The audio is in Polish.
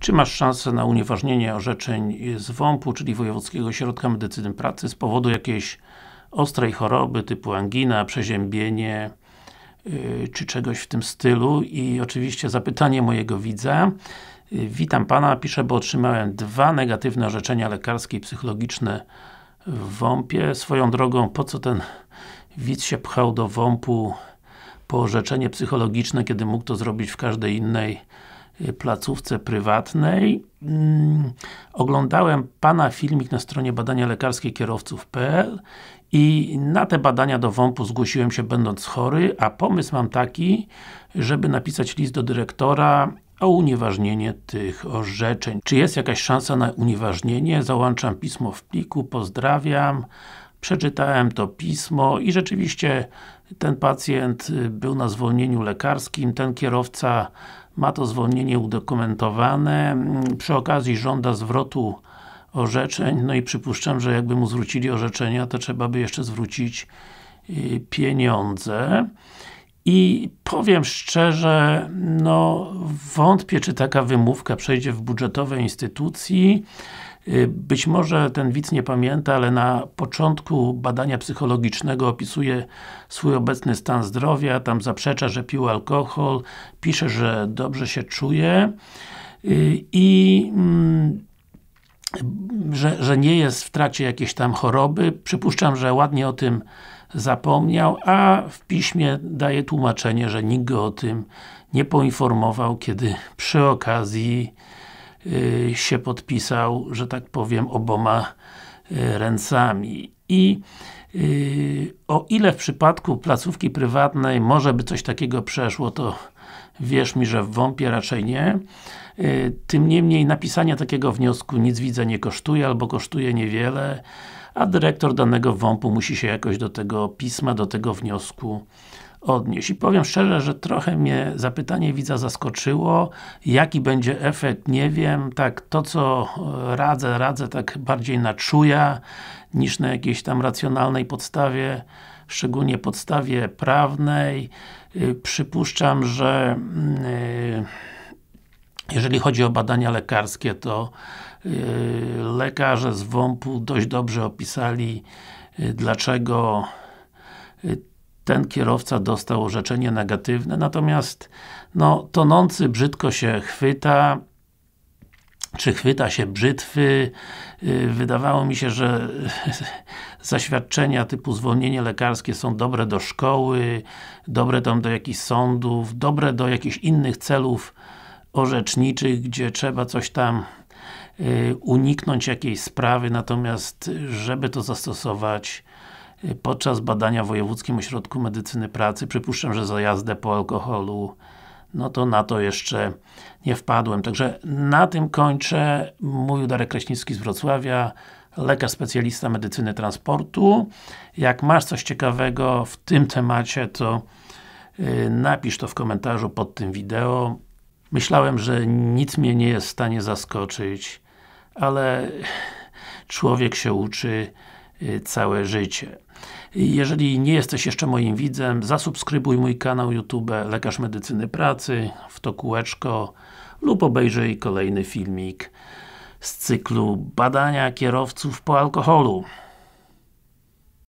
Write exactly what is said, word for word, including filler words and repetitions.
Czy masz szansę na unieważnienie orzeczeń z W O M P u, czyli Wojewódzkiego Ośrodka Medycyny Pracy, z powodu jakiejś ostrej choroby typu angina, przeziębienie yy, czy czegoś w tym stylu? I oczywiście zapytanie mojego widza. Yy, witam Pana, piszę, bo otrzymałem dwa negatywne orzeczenia lekarskie i psychologiczne w W O M P ie. Swoją drogą, po co ten widz się pchał do W O M P u po orzeczenie psychologiczne, kiedy mógł to zrobić w każdej innej placówce prywatnej. Hmm, oglądałem Pana filmik na stronie badania lekarskie kierowców kropka p l i na te badania do W O M P u zgłosiłem się, będąc chory, a pomysł mam taki, żeby napisać list do dyrektora o unieważnienie tych orzeczeń. Czy jest jakaś szansa na unieważnienie? Załączam pismo w pliku, pozdrawiam. Przeczytałem to pismo i rzeczywiście ten pacjent był na zwolnieniu lekarskim, ten kierowca ma to zwolnienie udokumentowane, przy okazji żąda zwrotu orzeczeń, no i przypuszczam, że jakby mu zwrócili orzeczenia, to trzeba by jeszcze zwrócić yy, pieniądze. I powiem szczerze, no wątpię, czy taka wymówka przejdzie w budżetowej instytucji. Być może ten widz nie pamięta, ale na początku badania psychologicznego opisuje swój obecny stan zdrowia, tam zaprzecza, że pił alkohol, pisze, że dobrze się czuje i że, że nie jest w trakcie jakiejś tam choroby. Przypuszczam, że ładnie o tym zapomniał, a w piśmie daje tłumaczenie, że nikt go o tym nie poinformował, kiedy przy okazji Yy, się podpisał, że tak powiem, oboma yy, ręcami. I yy, o ile w przypadku placówki prywatnej może by coś takiego przeszło, to wierz mi, że w W O M P ie raczej nie. Yy, tym niemniej napisanie takiego wniosku nic widzę nie kosztuje, albo kosztuje niewiele, a dyrektor danego W O M P u musi się jakoś do tego pisma, do tego wniosku odnieść. I powiem szczerze, że trochę mnie zapytanie widza zaskoczyło. Jaki będzie efekt, nie wiem. Tak, to co radzę, radzę tak bardziej na czuja, niż na jakiejś tam racjonalnej podstawie, szczególnie podstawie prawnej. Yy, przypuszczam, że yy, jeżeli chodzi o badania lekarskie, to yy, lekarze z W O M P u dość dobrze opisali, yy, dlaczego yy, ten kierowca dostał orzeczenie negatywne, natomiast no, tonący brzydko się chwyta, czy chwyta się brzytwy. Yy, wydawało mi się, że zaświadczenia typu zwolnienie lekarskie są dobre do szkoły, dobre tam do jakichś sądów, dobre do jakichś innych celów orzeczniczych, gdzie trzeba coś tam yy, uniknąć jakiejś sprawy, natomiast żeby to zastosować podczas badania w Wojewódzkim Ośrodku Medycyny Pracy, przypuszczam, że za jazdę po alkoholu, no to na to jeszcze nie wpadłem. Także na tym kończę. Mówił Darek Kraśnicki z Wrocławia, lekarz specjalista medycyny transportu. Jak masz coś ciekawego w tym temacie, to yy, napisz to w komentarzu pod tym wideo. Myślałem, że nic mnie nie jest w stanie zaskoczyć, ale człowiek się uczy całe życie. Jeżeli nie jesteś jeszcze moim widzem, zasubskrybuj mój kanał YouTube Lekarz Medycyny Pracy, w to kółeczko, lub obejrzyj kolejny filmik z cyklu badania kierowców po alkoholu.